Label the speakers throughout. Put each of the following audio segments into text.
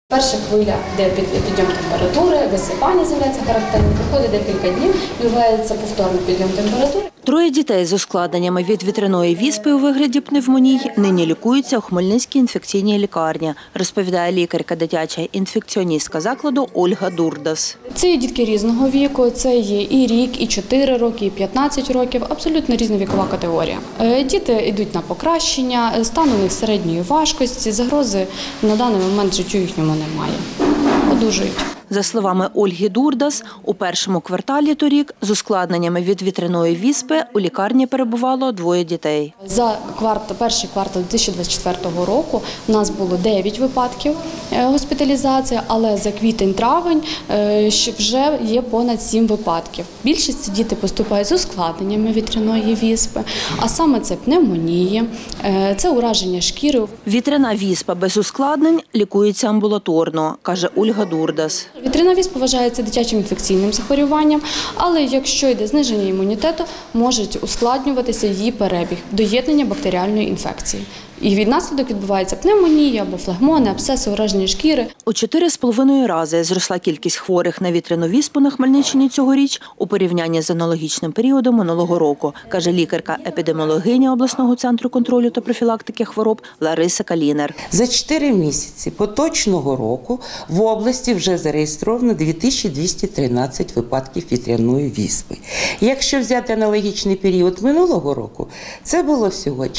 Speaker 1: Перша хвиля, де підйом температури, висипання з'являється характерним, проходить декілька днів, відбувається повторний підйом температури.
Speaker 2: Троє дітей з ускладненнями від вітряної віспи у вигляді пневмоній нині лікуються у Хмельницькій інфекційній лікарні, розповідає лікарка дитяча інфекціоністка закладу Ольга Дурдас.
Speaker 1: Це є дітки різного віку, це є і рік, і 4 роки, і 15 років, абсолютно різна вікова категорія. Діти йдуть на покращення, стан у них середньої важкості, загрози на даний момент життю їхньому немає. Одужують.
Speaker 2: За словами Ольги Дурдас, у першому кварталі торік з ускладненнями від вітряної віспи у лікарні перебувало 2 дітей.
Speaker 1: За перший квартал 2024 року у нас було 9 випадків госпіталізації, але за квітень-травень вже є понад 7 випадків. Більшість діти поступають з ускладненнями вітряної віспи, а саме це пневмонії, це ураження шкіри.
Speaker 2: Вітряна віспа без ускладнень лікується амбулаторно, каже Ольга Дурдас.
Speaker 1: Вітряна віспа вважається дитячим інфекційним захворюванням, але якщо йде зниження імунітету, може ускладнюватися її перебіг, доєднання бактеріальної інфекції. І віднаслідок відбувається пневмонія або флегмони, абсцеси, ураження шкіри.
Speaker 2: У 4,5 рази зросла кількість хворих на вітряну віспу на Хмельниччині цьогоріч у порівнянні з аналогічним періодом минулого року, каже лікарка-епідеміологиня обласного центру контролю та профілактики хвороб Лариса Калінер.
Speaker 3: За 4 місяці поточного року в області вже зареєстровано 2213 випадків вітряної віспи. Якщо взяти аналогічний період минулого року, це було всього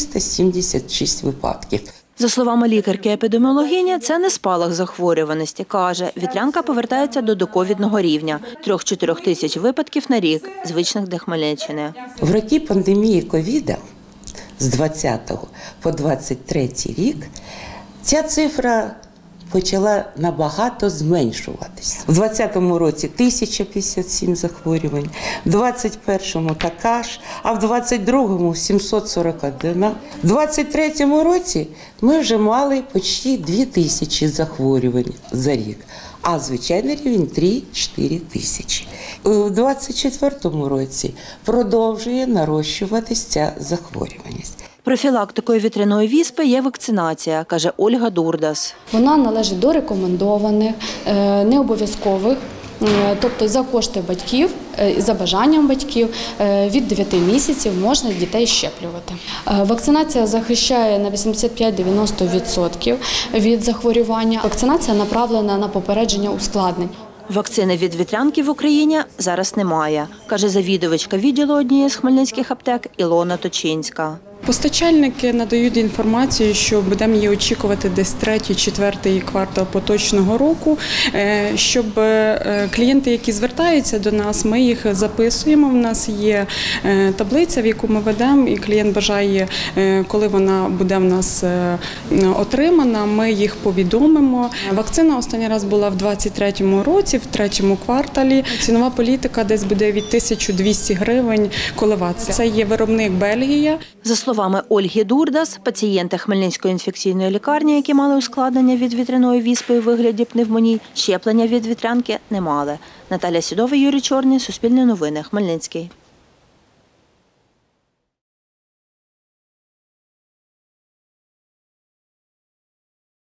Speaker 3: 476 випадків.
Speaker 2: За словами лікарки-епідеміологині, це не спалах захворюваності. Каже, вітрянка повертається до доковідного рівня – 3-4 тисяч випадків на рік, звичних для Хмельниччини.
Speaker 3: В роки пандемії ковіда з 20 по 23 рік ця цифра почала набагато зменшуватись. У 2020 році 1057 захворювань, в 2021 така ж, а в 2022 741. В 2023 році ми вже мали почти 2000 захворювань за рік, а звичайний рівень 3-4 тисячі. У 2024 році продовжує нарощуватись ця захворюваність.
Speaker 2: Профілактикою вітряної віспи є вакцинація, каже Ольга Дурдас.
Speaker 1: Вона належить до рекомендованих, необов'язкових, тобто за кошти батьків, за бажанням батьків, від 9 місяців можна дітей щеплювати. Вакцинація захищає на 85-90% від захворювання. Вакцинація направлена на попередження ускладнень.
Speaker 2: Вакцини від вітрянки в Україні зараз немає, каже завідувачка відділу однієї з хмельницьких аптек Ілона Точинська.
Speaker 4: Постачальники надають інформацію, що будемо її очікувати десь 3-4 квартал поточного року, щоб клієнти, які звертаються до нас, ми їх записуємо. У нас є таблиця, в яку ми ведемо, і клієнт бажає, коли вона буде в нас отримана, ми їх повідомимо. Вакцина останній раз була в 2023 році, в 3-му кварталі. Цінова політика десь буде від 1200 гривень коливатися. Це є виробник Бельгія.
Speaker 2: За словами Ольги Дурдас, пацієнти Хмельницької інфекційної лікарні, які мали ускладнення від вітряної віспи у вигляді пневмоній, щеплення від вітрянки не мали. Наталя Сідова, Юрій Чорний, Суспільне новини, Хмельницький.